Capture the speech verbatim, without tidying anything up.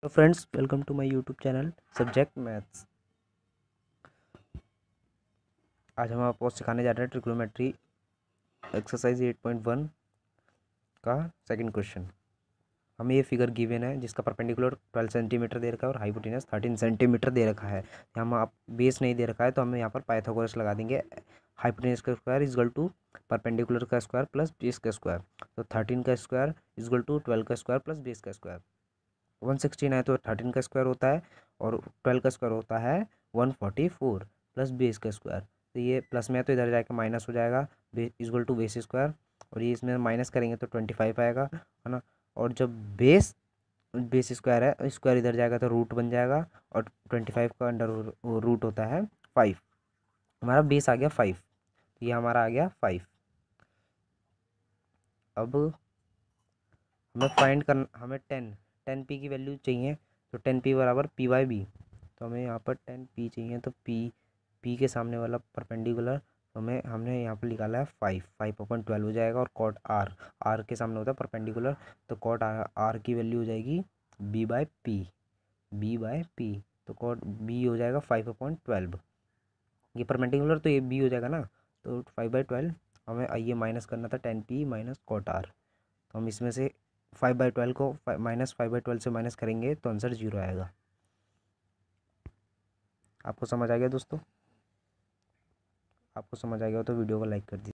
Hello friends, welcome to my YouTube channel subject maths. आज हम आपको सिखाने जा रहे हैं trigonometry exercise eight point one का सेकंड क्वेश्चन। हमें ये फिगर गिवन है जिसका परपेंडिकुलर ट्वेल्व सेंटीमीटर दे रखा है और हाइपोटेनस थर्टीन सेंटीमीटर दे रखा है। हम आप बेस नहीं दे रखा है तो हमें यहाँ पर पाइथागोरस लगा देंगे। हाइपोटेनस का स्क्वायर इजगल टू परपेंडिकुलर का स्क्वायर प्लस बेस का स्क्वायर, तो थर्टीन का स्क्वायर इजगल टू ट्वेल्व का स्क्वायर प्लस बेस का स्क्वायर। वन सिक्सटीन है तो थर्टीन का स्क्वायर होता है और ट्वेल्व का स्क्वायर होता है one forty four plus base का स्क्वायर। तो ये प्लस में है तो इधर जाके माइनस हो जाएगा, इक्वल टू बेस स्क्वायर, और ये इसमें माइनस करेंगे तो ट्वेंटी फाइव आएगा, है ना। और जब बेस बेस स्क्वायर है, स्क्वायर इधर जाएगा तो रूट बन जाएगा, और ट्वेंटी फाइव का अंडर रूट होता है फाइव। हमारा बेस आ गया फाइव, ये हमारा आ गया फाइव। अब हमें फाइंड करना, हमें टेन टेन पी की वैल्यू चाहिए, तो टेन पी बराबर पी बाई बी। तो हमें यहाँ पर टेन पी चाहिए, तो पी पी के सामने वाला परपेंडिकुलर तो हमें हमने यहाँ पर निकाला है फाइव, फाइव अपॉइंट ट्वेल्व हो जाएगा। और कॉट आर, आर के सामने होता है परपेंडिकुलर, तो कॉट आर, आर की वैल्यू हो जाएगी B by P, B by P. तो कॉट बी हो जाएगा फाइव अपॉइंट ट्वेल्व, ये परपेंडिकुलर तो ये बी हो जाएगा ना, तो फाइव बाई ट्वेल्व। हमें ये माइनस करना था tan P minus cot R, तो हम इसमें से फाइव बाई ट्वेल्व को माइनस फाइव बाई ट्वेल्व से माइनस करेंगे तो आंसर जीरो आएगा। आपको समझ आ गया दोस्तों? आपको समझ आ गया तो वीडियो को लाइक कर दीजिए।